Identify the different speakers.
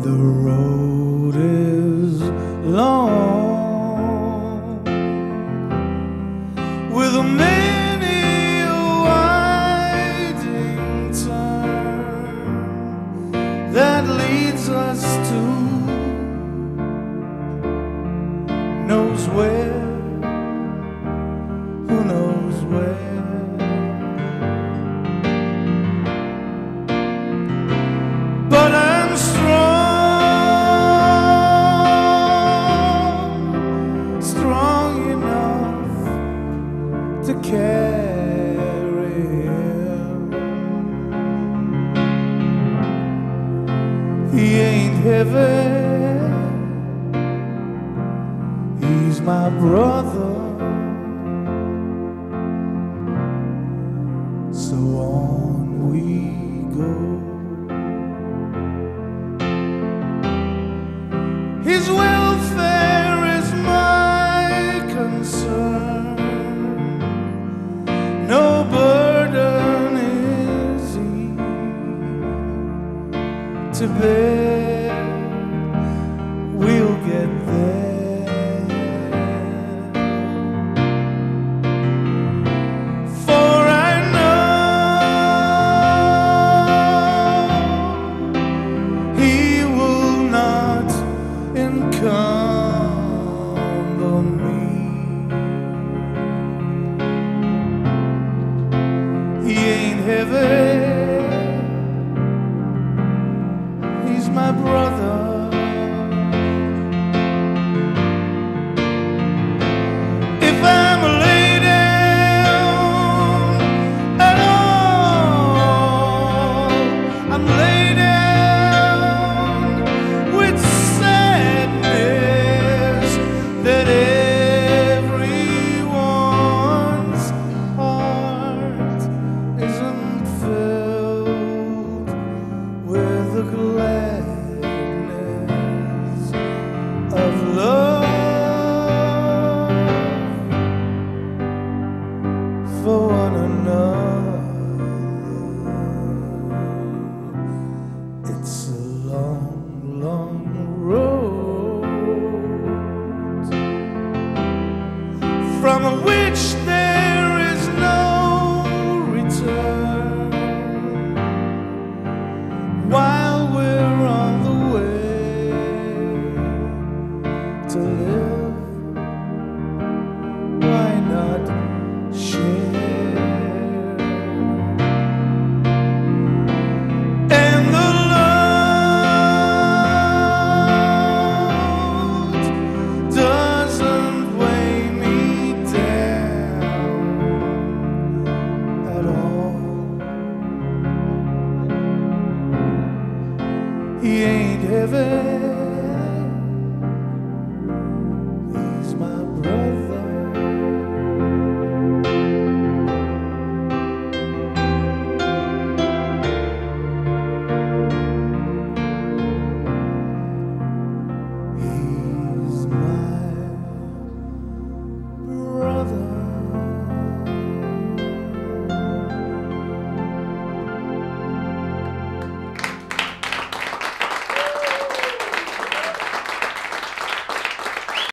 Speaker 1: The road is long with many a winding turn that leads us to knows where, who knows where. But I'm strong enough to carry him. He ain't heavy, he's my brother. So on we go. His welfare is my concern. No burden is he to bear. We'll get there. For I know he will not encumber me. He ain't heavy, he's my brother. If I'm laid down at all, I'm laid down with sadness that everyone's heart isn't filled with the gladness of love for one another. It's a long, long road from which there is no return. While we're on the way to live, why not share? And the load doesn't weigh me down at all. He ain't heavy,